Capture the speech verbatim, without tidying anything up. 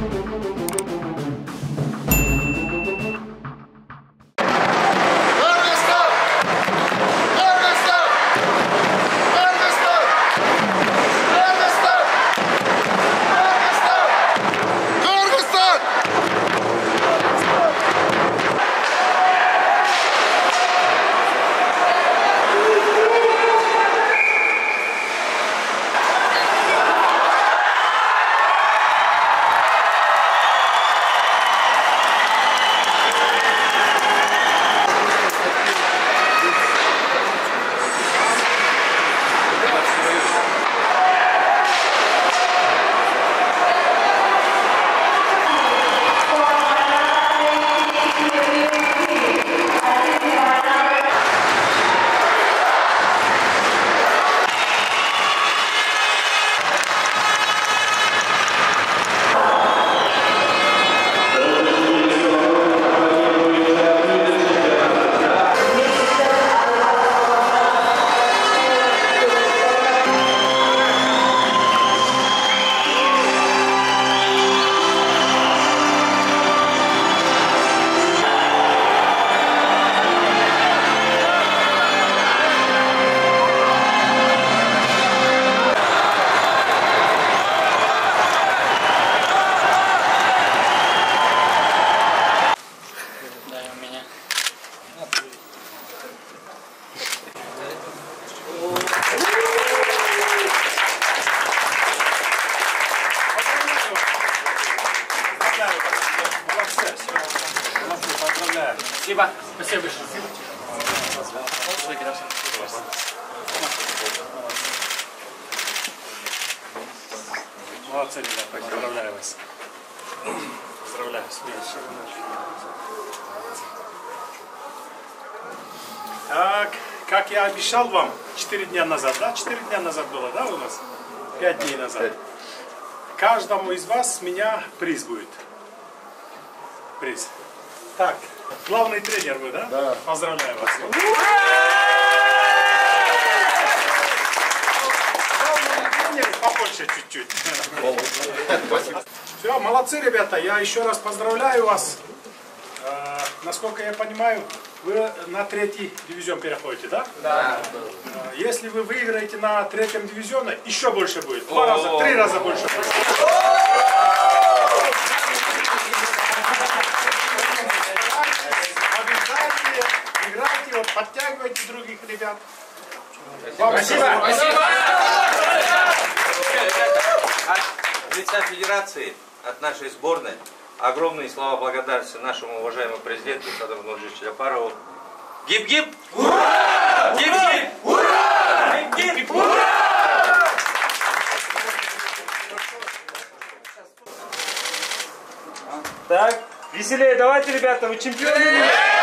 Спасибо. Спасибо большое. Молодцы, ребята. Поздравляю вас. Поздравляю. А, как я обещал вам четыре дня назад, да? четыре дня назад было, да, у нас? пять дней назад. Каждому из вас с меня приз будет. Приз. Так, главный тренер вы, да? Да. Поздравляю вас. Главный тренер побольше чуть-чуть. Все, молодцы, ребята. Я еще раз поздравляю вас. А, насколько я понимаю, вы на третий дивизион переходите, да? Да. Если вы выиграете на третьем дивизионе, еще больше будет. Два раза, три раза больше будет. Побеждайте, играйте, вот, подтягивайте других ребят. Спасибо. Спасибо. От лица Федерации, от нашей сборной, огромные слова благодарности нашему уважаемому президенту Садыру Нуржичу Джапарову. Гип-гип! Ура! Гип-гип! Ура! Гип-гип! Ура! Так, веселее, давайте, ребята, вы чемпионы!